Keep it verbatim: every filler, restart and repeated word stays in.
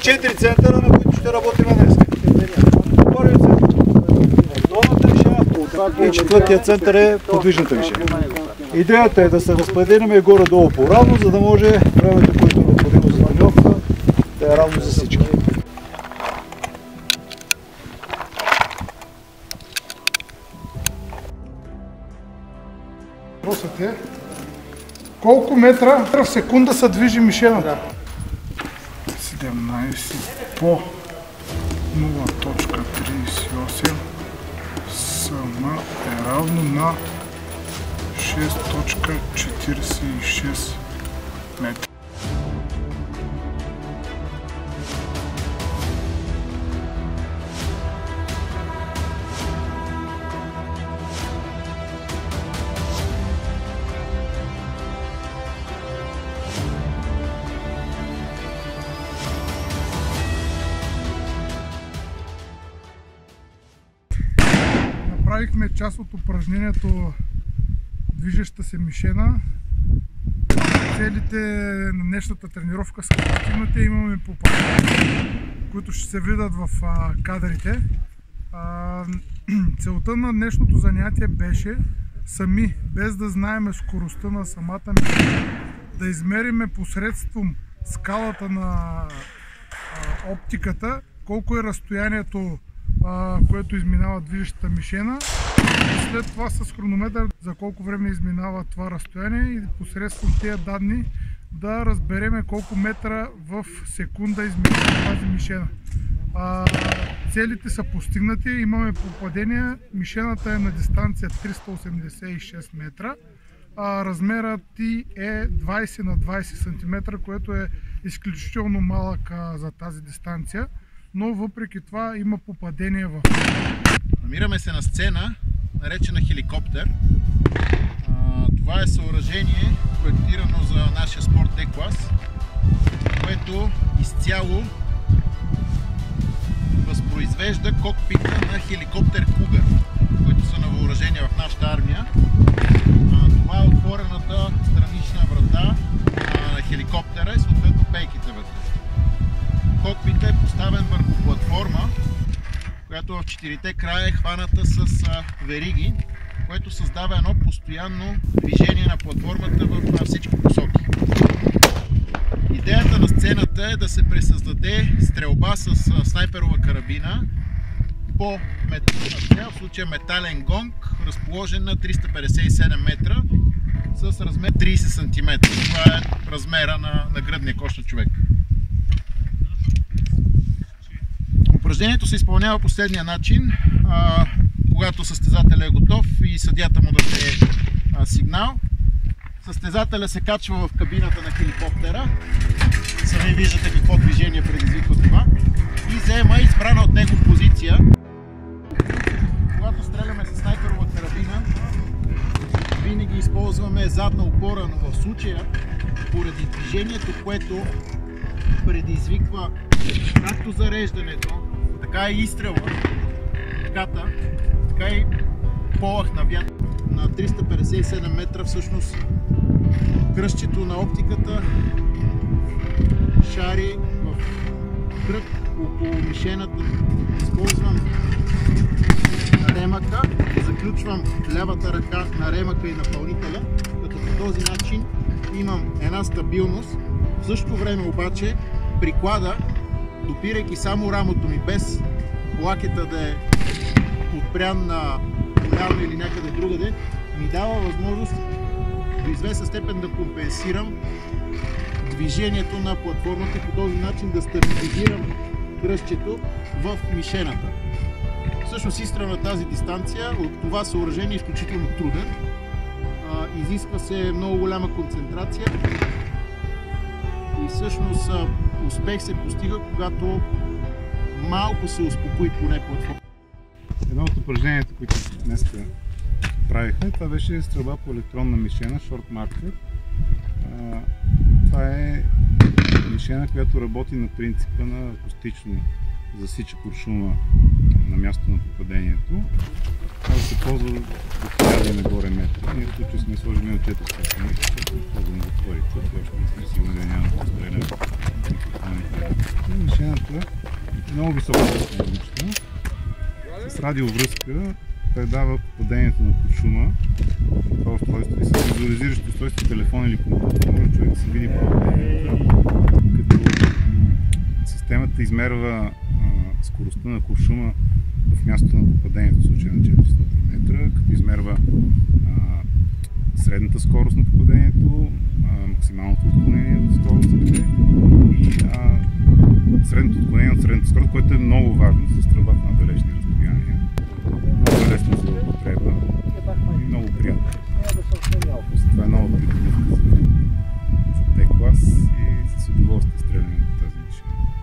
четири центъра, на които ще работим днес. Първият център е долната мишена и четвъртият център е подвижната мишена. Идеята е да се разпределиме горе-долу по-равно, за да може времето, което е необходимо за тренировка, да е равно за всички. Въпросът е колко метра в секунда се движи мишената? седемнайсет по нула точка трийсет и осем см е равно на шест точка четирийсет и шест метра. Направихме част от упражнението движеща се мишена. Целите на днешната тренировка са постигнати. Имаме попадения, които ще се видят в а, кадрите. А, целта на днешното занятие беше сами, без да знаем скоростта на самата мишена, да измериме посредством скалата на а, оптиката колко е разстоянието, което изминава движещата мишена, и след това с хронометър за колко време изминава това разстояние и посредством тези данни да разбереме колко метра в секунда изминава тази мишена. А, целите са постигнати, имаме попадения, мишената е на дистанция триста осемдесет и шест метра, а размерът ти е двайсет на двайсет сантиметра, което е изключително малък а, за тази дистанция. Но въпреки това има попадение в... Намираме се на сцена, наречена хеликоптер. Това е съоръжение, проектирано за нашия спорт Д-клас, което изцяло възпроизвежда кокпита на хеликоптер Cougar, които са на въоръжение в нашата армия. Това е отворената странична врата на хеликоптера и съответно пейките вътре. Кокпитът е поставен върху платформа, която в четирите края е хваната с вериги, което създава едно постоянно движение на платформата в всички посоки. Идеята на сцената е да се пресъздаде стрелба с снайперова карабина по метална цел, в случая метален гонг, разположен на триста петдесет и седем метра с размер трийсет сантиметра. Това е размера на, на гръдния кош на човек. Упражнението се изпълнява по следния начин. А, когато състезателят е готов и съдията му даде а, сигнал, състезателя се качва в кабината на хеликоптера. Сами виждате какво движение предизвиква това. И взема избрана от него позиция. Когато стреляме с снайперова карабина, винаги използваме задна опора, но в случая, поради движението, което предизвиква както зареждането, така и изстрела, тката, така и полъх на вятър на триста петдесет и седем метра, всъщност кръстчето на оптиката шари в кръг около мишената. Използвам ремъка, заключвам лявата ръка на ремъка и напълнителя, като по този начин имам една стабилност. В същото време обаче приклада, допирайки само рамото ми, без лакета да е подпрян на коляно или някъде другаде, ми дава възможност до известна степен да компенсирам движението на платформата и по този начин да стабилизирам кръстчето в мишената. Всъщност изстрел на тази дистанция от това съоръжение е изключително труден. Изисква се много голяма концентрация и всъщност успех се постига, когато малко се успокои поне платформа. Едно от упражненията, които днес правихме, това беше стрелба по електронна мишена, Short Marker. Това е мишена, която работи на принципа на акустично засича куршума на място на попадението. Това да се ползва до хиляда и нагоре метра. Ние в случай сме сложили на четиристотин метра, защото ползваме отворите, още не сме сигурни да няма да постреляме. Мишената е много висока технологична. С радиовръзка предава попадението на куршума. Това устройство и с визуализиращо устройство, телефон или компютър може човек да се види попадението. Като системата измерва а, скоростта на куршума в мястото на попадението, в случая на четиристотин метра, като измерва а, средната скорост на попадението, а, максималното отклонение в скоростите и а, средното отклонение от средната скорост, което е много важно за стрелбата на далечни разстояния. Много лесно за употреба и много приятно. Това е нова придобивка за, за Т-клас и с удоволствие стреляме по тази мишена.